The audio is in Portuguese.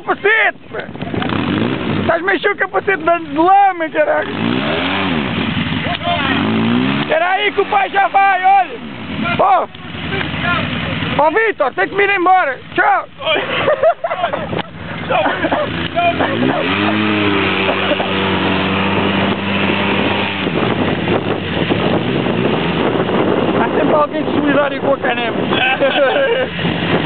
capacete, pá! Estás mexendo o capacete de lama, caralho! Espera aí que o pai já vai, olha! Ó! Ó Vitor, tem que me ir embora! Tchau! Há sempre alguém solidário com a canema!